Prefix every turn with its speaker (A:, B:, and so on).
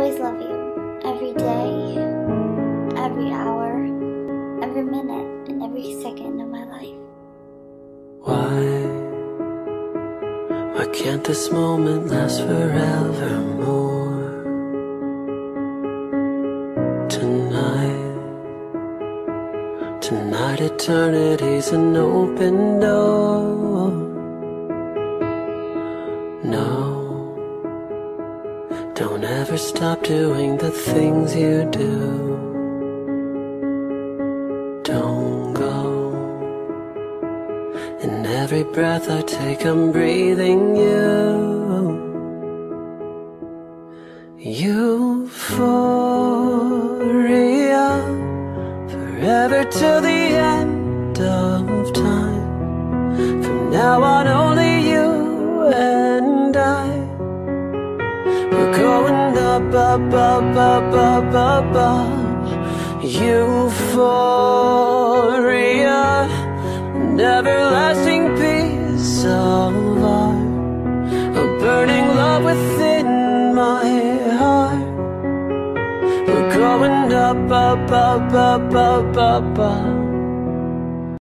A: always love you. Every day, every hour, every minute, and every second of my life.
B: Why can't this moment last forevermore? Tonight eternity's an open door. No, don't ever stop doing the things you do. Don't go. In every breath I take, I'm breathing you. Euphoria, forever till the end of time. From now on only you and I. We're going up, up, up, up, up, up, up. Euphoria, an everlasting peace of art, a burning love within my heart. We're going up, up, up, up, up, up, up.